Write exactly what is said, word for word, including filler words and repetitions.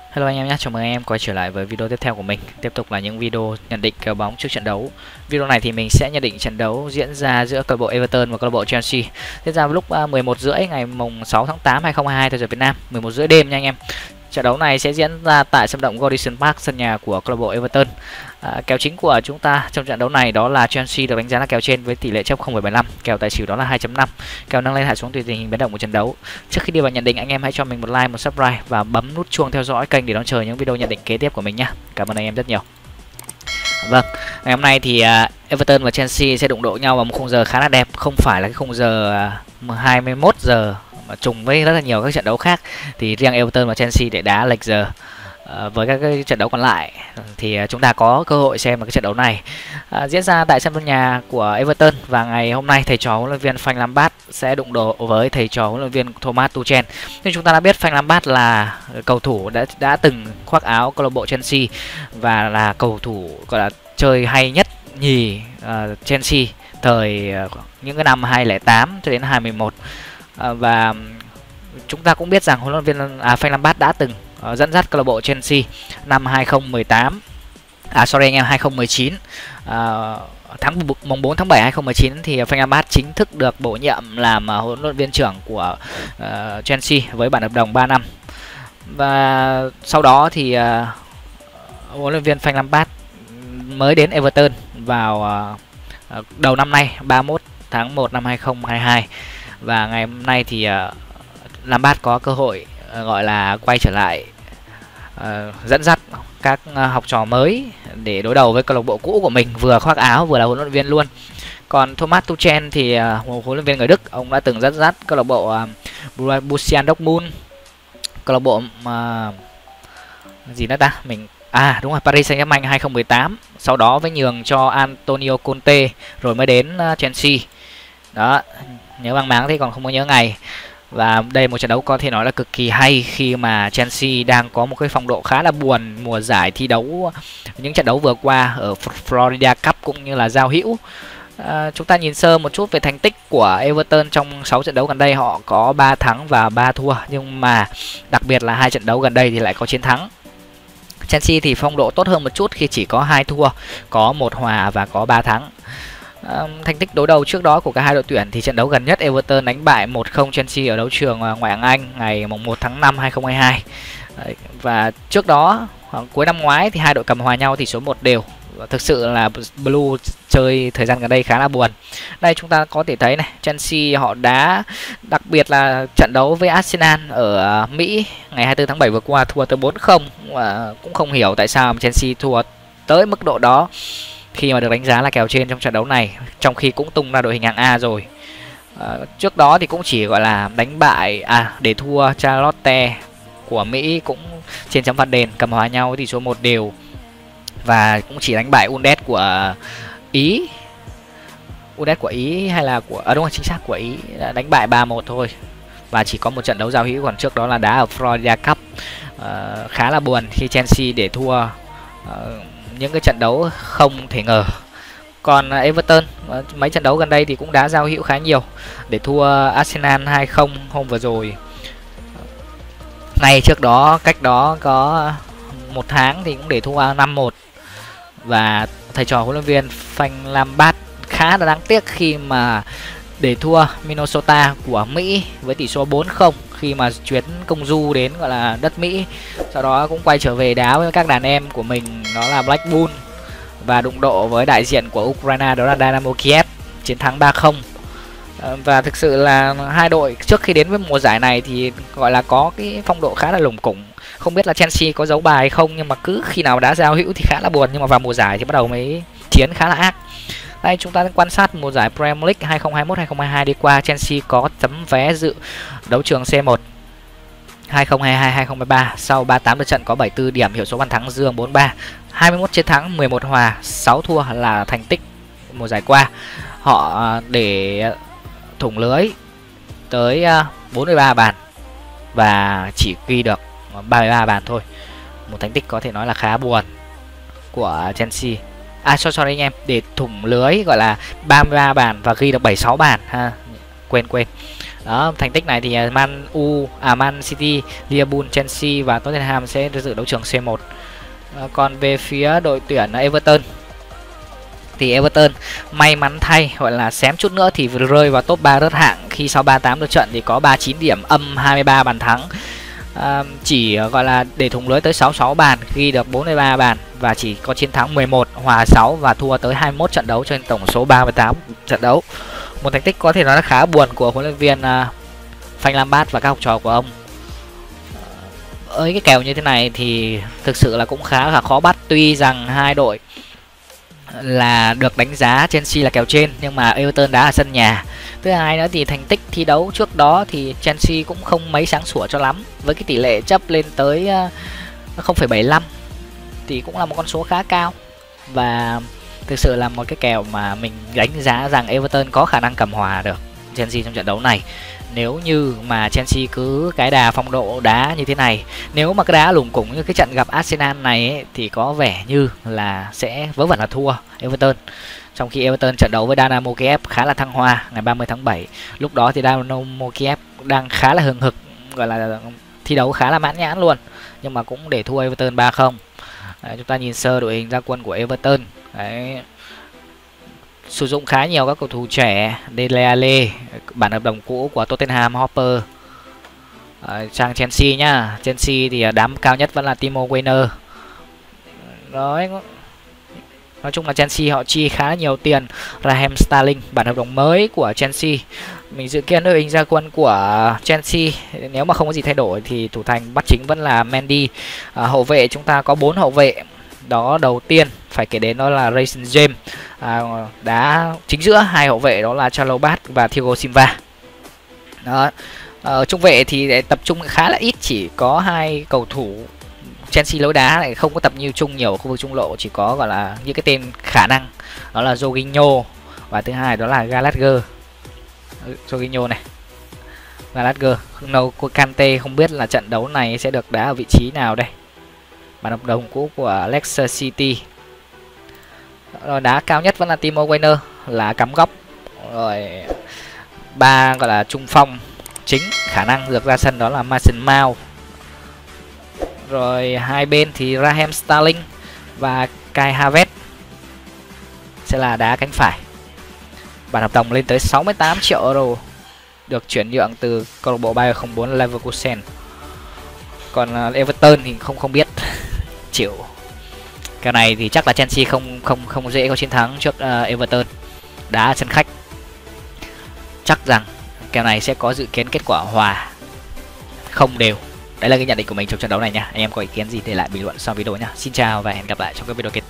Hello anh em nhé, chào mừng anh em quay trở lại với video tiếp theo của mình. Tiếp tục là những video nhận định kèo bóng trước trận đấu. Video này thì mình sẽ nhận định trận đấu diễn ra giữa câu lạc bộ Everton và câu lạc bộ Chelsea. Diễn ra vào lúc mười một rưỡi ngày mùng sáu tháng tám hai nghìn không trăm hai mươi hai theo giờ Việt Nam, mười một rưỡi đêm nha anh em. Trận đấu này sẽ diễn ra tại sân vận động Goodison Park, sân nhà của câu lạc bộ Everton. À, kèo chính của chúng ta trong trận đấu này đó là Chelsea được đánh giá là kèo trên với tỷ lệ chấp không phẩy bảy mươi lăm, kèo tài xỉu đó là hai chấm năm, kèo nâng lên hạ xuống tùy tình hình biến động của trận đấu. Trước khi đi vào nhận định, anh em hãy cho mình một like, một subscribe và bấm nút chuông theo dõi kênh để đón chờ những video nhận định kế tiếp của mình nhé. Cảm ơn anh em rất nhiều. Vâng, ngày hôm nay thì uh, Everton và Chelsea sẽ đụng độ nhau vào một khung giờ khá là đẹp, không phải là cái khung giờ uh, hai mươi mốt giờ mà trùng với rất là nhiều các trận đấu khác. Thì riêng Everton và Chelsea để đá lệch giờ uh, với các cái trận đấu còn lại thì uh, chúng ta có cơ hội xem một cái trận đấu này uh, diễn ra tại sân vận nhà của Everton. Và ngày hôm nay thầy trò huấn luyện viên Frank Lampard sẽ đụng độ với thầy trò huấn luyện viên Thomas Tuchel. Nhưng chúng ta đã biết Frank Lampard là cầu thủ đã đã từng khoác áo câu lạc bộ Chelsea và là cầu thủ gọi là chơi hay nhất nhì uh, Chelsea thời uh, những cái năm hai không không tám cho đến hai mươi mốt. Uh, và chúng ta cũng biết rằng huấn luyện viên à, Frank Lampard đã từng uh, dẫn dắt câu lạc bộ Chelsea năm hai không một tám, à sorry anh em, hai không một chín. Uh, tháng mùng bốn tháng bảy hai không một chín thì Frank Lampard chính thức được bổ nhiệm làm uh, huấn luyện viên trưởng của uh, Chelsea với bản hợp đồng ba năm. Và sau đó thì uh, huấn luyện viên Frank Lampard mới đến Everton vào uh, đầu năm nay, ba mươi mốt tháng một năm hai không hai hai. Và ngày hôm nay thì uh, Lampard có cơ hội uh, gọi là quay trở lại uh, dẫn dắt các uh, học trò mới để đối đầu với câu lạc bộ cũ của mình, vừa khoác áo vừa là huấn luyện viên luôn. Còn Thomas Tuchel thì uh, huấn luyện viên người Đức, ông đã từng dẫn dắt câu lạc bộ uh, Borussia Dortmund, câu lạc bộ uh, gì nữa ta, mình à đúng rồi, Paris Saint-Germain hai không một tám, sau đó với nhường cho Antonio Conte rồi mới đến uh, Chelsea. Đó, nhớ mang máng thì còn không có nhớ ngày. Và đây một trận đấu có thể nói là cực kỳ hay khi mà Chelsea đang có một cái phong độ khá là buồn mùa giải thi đấu, những trận đấu vừa qua ở Florida Cup cũng như là giao hữu. À, chúng ta nhìn sơ một chút về thành tích của Everton trong sáu trận đấu gần đây, họ có ba thắng và ba thua, nhưng mà đặc biệt là hai trận đấu gần đây thì lại có chiến thắng. Chelsea thì phong độ tốt hơn một chút khi chỉ có hai thua, có một hòa và có ba thắng. À, thành tích đối đầu trước đó của cả hai đội tuyển thì trận đấu gần nhất Everton đánh bại một không Chelsea ở đấu trường ngoại hạng Anh ngày mùng một tháng năm hai không hai hai. Đấy, và trước đó cuối năm ngoái thì hai đội cầm hòa nhau tỷ số một đều. Thực sự là Blue chơi thời gian gần đây khá là buồn. Đây chúng ta có thể thấy này, Chelsea họ đã, đặc biệt là trận đấu với Arsenal ở Mỹ ngày hai mươi tư tháng bảy vừa qua, thua tới bốn không. Và cũng không hiểu tại sao Chelsea thua tới mức độ đó khi mà được đánh giá là kèo trên trong trận đấu này, trong khi cũng tung ra đội hình hạng A rồi. À, trước đó thì cũng chỉ gọi là đánh bại à để thua Charlotte của Mỹ cũng trên chấm phạt đền, cầm hòa nhau với tỷ số một đều. Và cũng chỉ đánh bại Undet của Ý. Undet của Ý hay là của à đúng rồi, chính xác của Ý, đánh bại ba một thôi. Và chỉ có một trận đấu giao hữu, còn trước đó là đá ở Florida Cup. À, khá là buồn khi Chelsea để thua à, những cái trận đấu không thể ngờ. Còn Everton mấy trận đấu gần đây thì cũng đá giao hữu khá nhiều, để thua Arsenal hai không hôm vừa rồi. Ngày trước đó, cách đó có một tháng thì cũng để thua năm một. Và thầy trò huấn luyện viên Frank Lampard khá là đáng tiếc khi mà để thua Minnesota của Mỹ với tỷ số bốn không khi mà chuyến công du đến gọi là đất Mỹ. Sau đó cũng quay trở về đá với các đàn em của mình, đó là Blackpool, và đụng độ với đại diện của Ukraine đó là Dynamo Kiev, chiến thắng ba không. Và thực sự là hai đội trước khi đến với mùa giải này thì gọi là có cái phong độ khá là lủng củng. Không biết là Chelsea có giấu bài hay không, nhưng mà cứ khi nào đá giao hữu thì khá là buồn, nhưng mà vào mùa giải thì bắt đầu mới chiến khá là ác. Đây chúng ta quan sát mùa giải Premier League hai không hai mốt hai không hai hai đi qua, Chelsea có tấm vé dự đấu trường C một hai không hai hai hai không hai ba. Sau ba mươi tám lượt trận có bảy mươi tư điểm, hiệu số bàn thắng dương bốn ba, hai mươi mốt chiến thắng, mười một hòa, sáu thua là thành tích mùa giải qua. Họ để thủng lưới tới bốn mươi ba bàn và chỉ ghi được ba mươi ba bàn thôi. Một thành tích có thể nói là khá buồn của Chelsea. À sorry, sorry anh em, để thủng lưới gọi là ba mươi ba bàn và ghi được bảy mươi sáu bàn ha. Quên quên. Đó, thành tích này thì Man U, à Man City, Liverpool, Chelsea và Tottenham sẽ dự đấu trường C một. À, còn về phía đội tuyển Everton thì Everton may mắn thay, gọi là xém chút nữa thì vừa rơi vào top ba rớt hạng, khi sau ba mươi tám lượt trận thì có ba mươi chín điểm, âm hai mươi ba bàn thắng. À, chỉ gọi là để thủng lưới tới sáu mươi sáu bàn, ghi được bốn mươi ba bàn và chỉ có chiến thắng mười một, hòa sáu và thua tới hai mươi mốt trận đấu trên tổng số ba mươi tám trận đấu. Một thành tích có thể nói là khá buồn của huấn luyện viên uh, Frank Lampard và các học trò của ông. Với cái kèo như thế này thì thực sự là cũng khá là khó bắt, tuy rằng hai đội là được đánh giá Chelsea là kèo trên, nhưng mà Everton đá ở sân nhà. Thứ hai nữa thì thành tích thi đấu trước đó thì Chelsea cũng không mấy sáng sủa cho lắm, với cái tỷ lệ chấp lên tới không phẩy bảy lăm thì cũng là một con số khá cao, và thực sự là một cái kèo mà mình đánh giá rằng Everton có khả năng cầm hòa được Chelsea trong trận đấu này. Nếu như mà Chelsea cứ cái đà phong độ đá như thế này, nếu mà cái đá lủng củng như cái trận gặp Arsenal này ấy, thì có vẻ như là sẽ vớ vẩn là thua Everton. Trong khi Everton trận đấu với Dynamo Kiev khá là thăng hoa ngày ba mươi tháng bảy, lúc đó thì Dynamo Kiev đang khá là hừng hực, gọi là thi đấu khá là mãn nhãn luôn, nhưng mà cũng để thua Everton ba không. Đấy, chúng ta nhìn sơ đội hình ra quân của Everton. Đấy, sử dụng khá nhiều các cầu thủ trẻ, Dele Alli, bản hợp đồng cũ của Tottenham Hotspur. À, sang Chelsea nhá, Chelsea thì đám cao nhất vẫn là Timo Werner. Đấy, nói chung là Chelsea họ chi khá nhiều tiền. Raheem Sterling, bản hợp đồng mới của Chelsea. Mình dự kiến đội hình ra quân của Chelsea nếu mà không có gì thay đổi thì thủ thành bắt chính vẫn là Mendy. À, hậu vệ chúng ta có bốn hậu vệ. Đó, đầu tiên phải kể đến đó là Reece James, à, đá chính giữa. Hai hậu vệ đó là Chalobah và Thiago Silva. Đó, ở trung vệ thì để tập trung khá là ít, chỉ có hai cầu thủ Chelsea lối đá này không có tập nhiều chung nhiều ở khu vực trung lộ, chỉ có gọi là những cái tên khả năng, đó là Jorginho và thứ hai đó là Gallagher. Jorginho này, Gallagher. Đâu Kante không biết là trận đấu này sẽ được đá ở vị trí nào đây. Bản hợp đồng cũ của Leicester City. Rồi, đá cao nhất vẫn là Timo Werner là cắm góc. Rồi ba gọi là trung phong chính khả năng được ra sân đó là Mason Mount. Rồi hai bên thì Raheem Sterling và Kai Havertz sẽ là đá cánh phải. Bản hợp đồng lên tới sáu mươi tám triệu euro, được chuyển nhượng từ câu lạc bộ Bayer không bốn Leverkusen. Còn Everton thì không không biết chịu. Cái này thì chắc là Chelsea không không không dễ có chiến thắng trước uh, Everton, đá sân khách. Chắc rằng kèo này sẽ có dự kiến kết quả hòa không đều. Đấy là cái nhận định của mình trong trận đấu này nha. Anh em có ý kiến gì để lại bình luận sau video nhá. Xin chào và hẹn gặp lại trong các video kế tiếp.